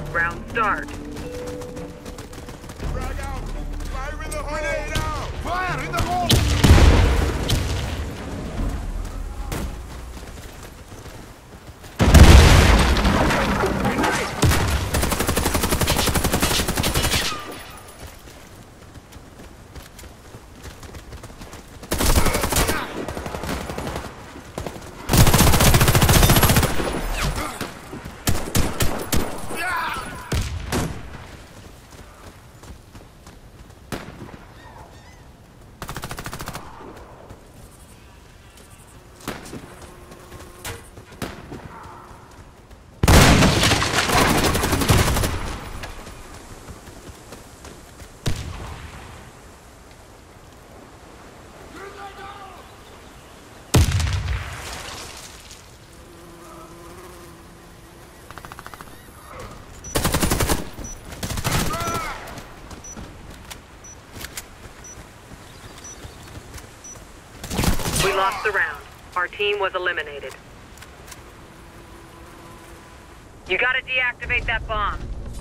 Round start. Frag out! Fire in the hole! Grenade out! Fire in the hole! We lost the round. Our team was eliminated. You gotta deactivate that bomb.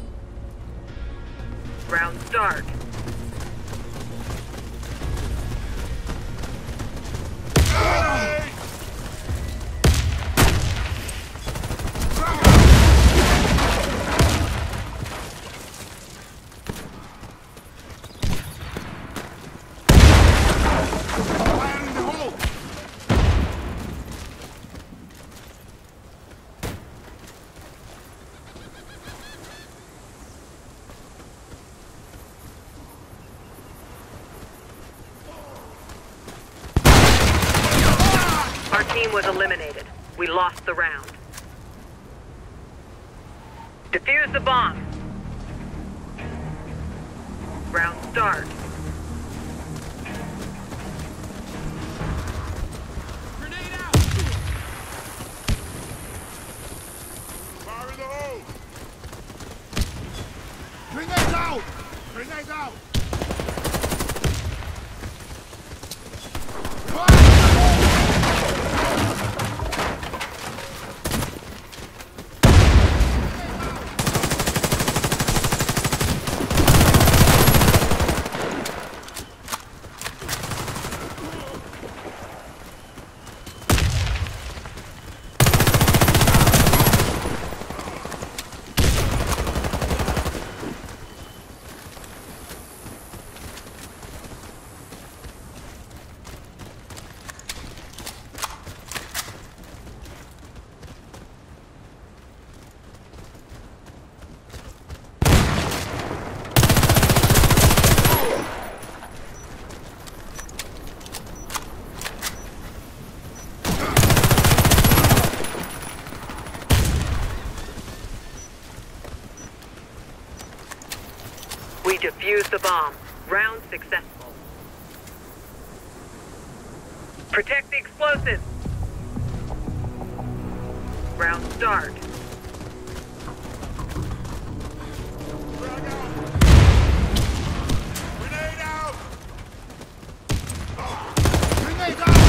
Round start. Our team was eliminated. We lost the round. Defuse the bomb. Round start. Grenade out! Fire in the hole! Grenade out! Grenade out! We defused the bomb. Round successful. Protect the explosives. Round start. Frag out! Grenade out! Grenade out!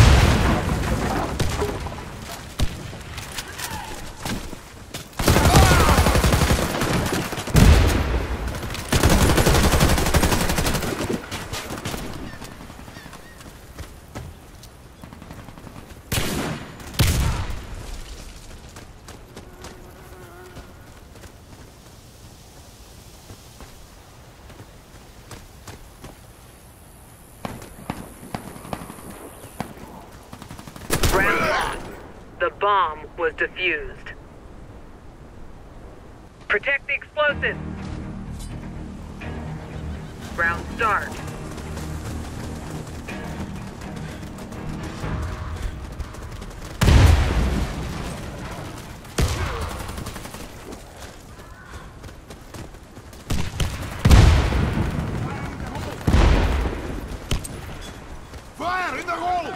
Round lost. The bomb was defused. Protect the explosives. Round start. Fire in the hole!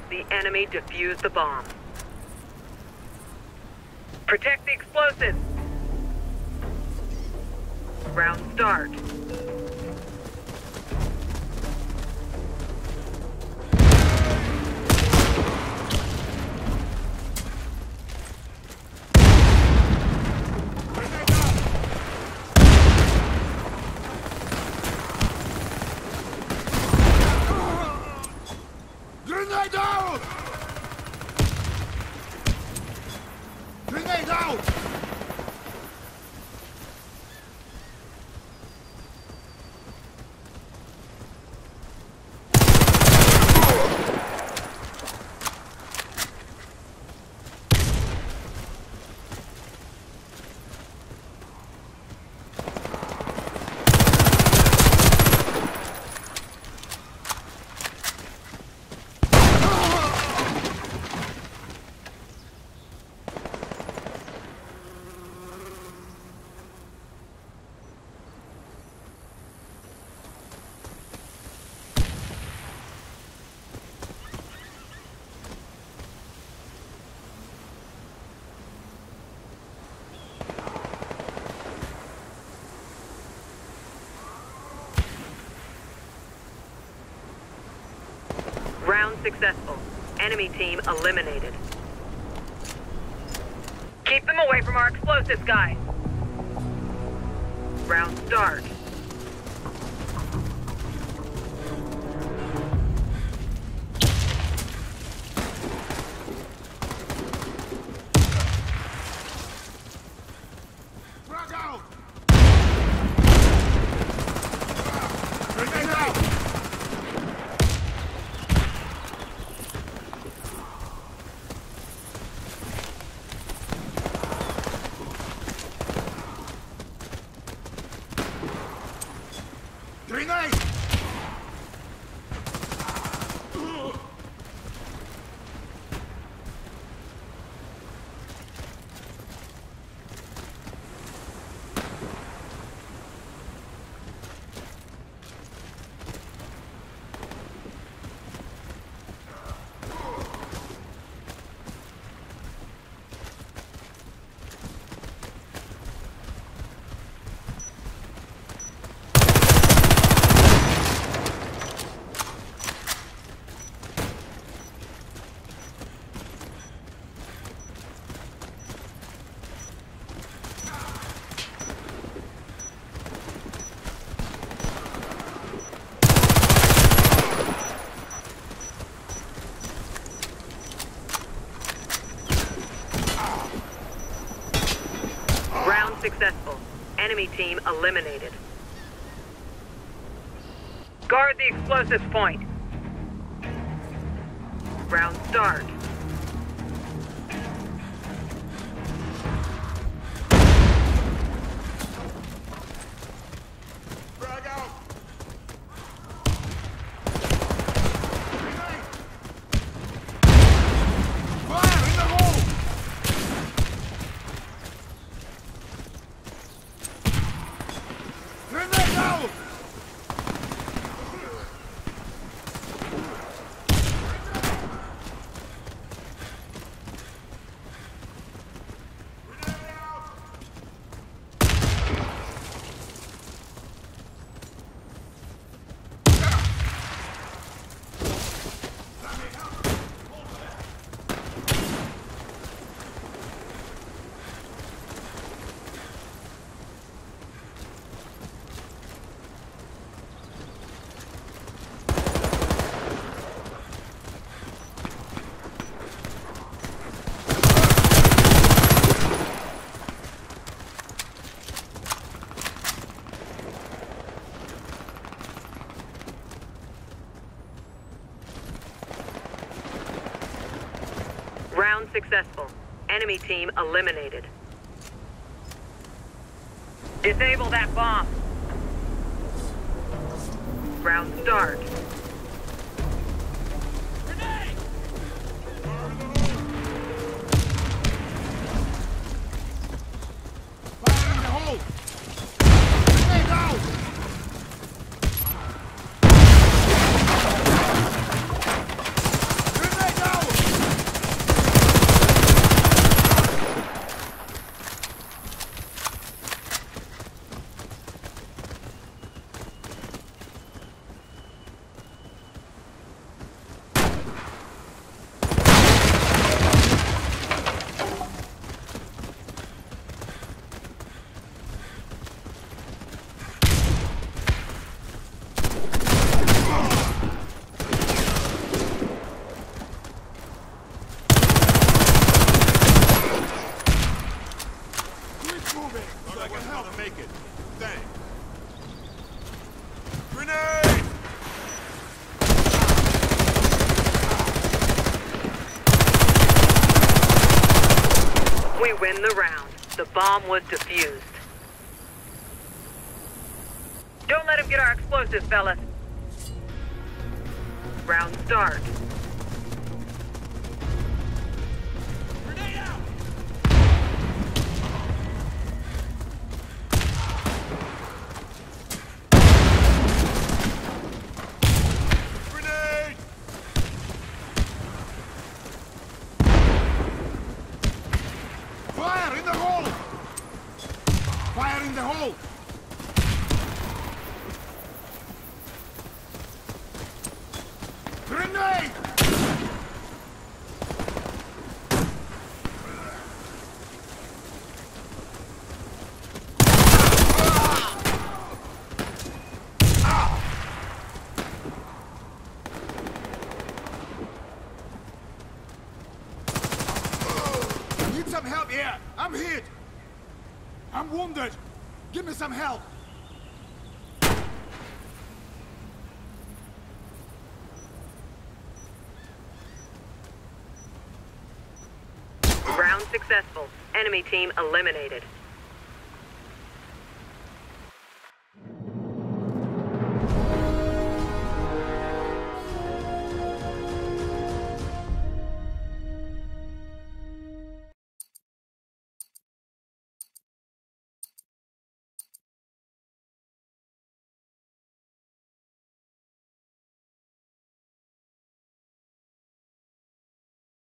The enemy defused the bomb. Protect the explosives. Round start. Grenade out! Grenade out! Round successful. Enemy team eliminated. Keep them away from our explosives, guys. Round start. Frag out! Grenade out! Grenade! Round successful. Enemy team eliminated. Guard the explosives point. Round start. Frag out! Grenade! Fire in the hole! Grenade out! Round successful. Enemy team eliminated. Disable that bomb. Round start. Fire in the hole! Grenade out! Grenade Grenade! We win the round. The bomb was defused. Don't let him get our explosives, fellas. Round start. Grenade out! Grenade! Fire in the hole! Fire in the hole! Grenade! Need some help here! I'm hit! I'm wounded! Give me some help! Round successful. Enemy team eliminated.